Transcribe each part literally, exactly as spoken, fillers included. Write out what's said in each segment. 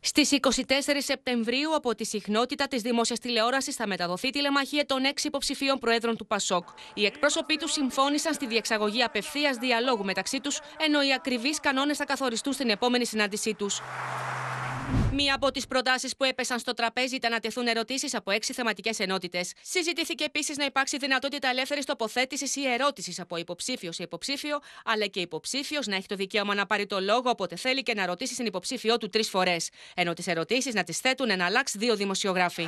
Στις είκοσι τέσσερις Σεπτεμβρίου, από τη συχνότητα της δημόσιας τηλεόρασης θα μεταδοθεί τηλεμαχία των έξι υποψηφίων προέδρων του Πασόκ. Οι εκπρόσωποι τους συμφώνησαν στη διεξαγωγή απευθείας διαλόγου μεταξύ τους, ενώ οι ακριβείς κανόνες θα καθοριστούν στην επόμενη συνάντησή τους. Μία από τις προτάσεις που έπεσαν στο τραπέζι ήταν να τεθούν ερωτήσεις από έξι θεματικές ενότητες. Συζητήθηκε επίσης να υπάρξει δυνατότητα ελεύθερης τοποθέτησης ή ερώτησης από υποψήφιο σε υποψήφιο, αλλά και υποψήφιος να έχει το δικαίωμα να πάρει το λόγο όποτε θέλει και να ρωτήσει στην υποψήφιό του τρεις φορές. Ενώ τις ερωτήσεις να τις θέτουν εναλλάξ δύο δημοσιογράφοι.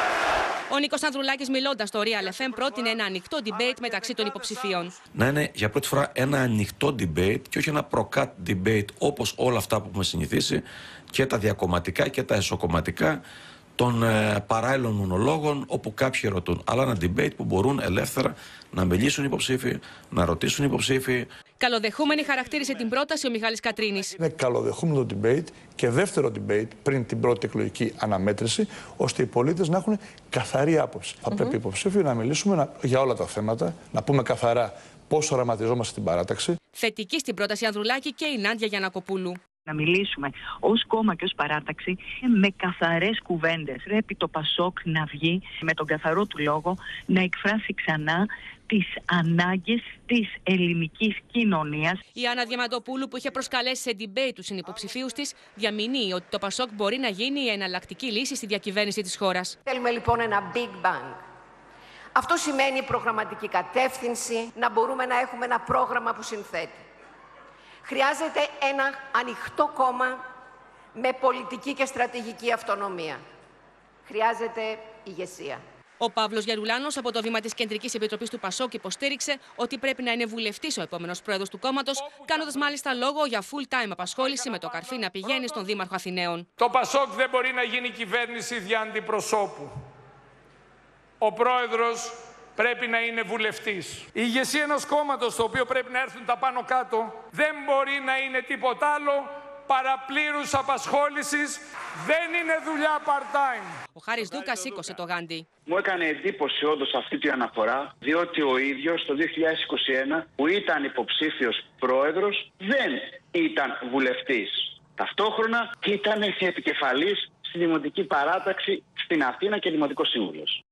Ο Νίκος Ανδρουλάκης, μιλώντας στο Real εφ εμ, πρότεινε ένα ανοιχτό debate μεταξύ των υποψηφίων. Να είναι για πρώτη φορά ένα ανοιχτό debate και όχι ένα pro-cut debate όπως όλα αυτά που έχουμε συνηθίσει, και τα διακομματικά και τα εσωκομματικά των ε, παράλληλων μονολόγων, όπου κάποιοι ρωτούν. Αλλά ένα debate που μπορούν ελεύθερα να μιλήσουν υποψήφοι, να ρωτήσουν υποψήφοι. Καλοδεχούμενη χαρακτήρισε την πρόταση ο Μιχάλης Κατρίνης. Είναι καλοδεχούμενο το debate και δεύτερο debate πριν την πρώτη εκλογική αναμέτρηση, ώστε οι πολίτες να έχουν καθαρή άποψη. Θα mm-hmm. πρέπει οι υποψήφοι να μιλήσουμε να, για όλα τα θέματα, να πούμε καθαρά πώς οραματιζόμαστε την παράταξη. Θετική στην πρόταση Ανδρουλάκη και η Νάντια Γιαννακοπούλου. Να μιλήσουμε ως κόμμα και ως παράταξη με καθαρές κουβέντες. Πρέπει το Πασόκ να βγει με τον καθαρό του λόγο να εκφράσει ξανά τις ανάγκες της ελληνικής κοινωνίας. Η Άννα Διαμαντοπούλου, που είχε προσκαλέσει σε debate τους συνυποψηφίους της, διαμηνύει ότι το Πασόκ μπορεί να γίνει η εναλλακτική λύση στη διακυβέρνηση της χώρας. Θέλουμε λοιπόν ένα big bang. Αυτό σημαίνει προγραμματική κατεύθυνση, να μπορούμε να έχουμε ένα πρόγραμμα που συνθέτει. Χρειάζεται ένα ανοιχτό κόμμα με πολιτική και στρατηγική αυτονομία. Χρειάζεται ηγεσία. Ο Παύλος Γερουλάνος, από το βήμα της Κεντρικής Επιτροπής του Πασόκ, υποστήριξε ότι πρέπει να είναι βουλευτής ο επόμενος πρόεδρος του κόμματος, κάνοντας μάλιστα λόγο για full-time απασχόληση, με το καρφί να πηγαίνει στον Δήμαρχο Αθηναίων. Το Πασόκ δεν μπορεί να γίνει κυβέρνηση δια αντιπροσώπου. Ο πρόεδρος πρέπει να είναι βουλευτής. Η ηγεσία ενός κόμματος, στο οποίο πρέπει να έρθουν τα πάνω κάτω, δεν μπορεί να είναι τίποτα άλλο παρά πλήρους απασχόλησης. Δεν είναι δουλειά part-time. Ο Χάρης Δούκας σήκωσε το γάντι. Μου έκανε εντύπωση όντως αυτή τη αναφορά, διότι ο ίδιος το δύο χιλιάδες είκοσι ένα, που ήταν υποψήφιος πρόεδρος, δεν ήταν βουλευτής. Ταυτόχρονα ήταν επικεφαλής στη Δημοτική Παράταξη στην Αθήνα και Δημοτικός Σύμβουλος.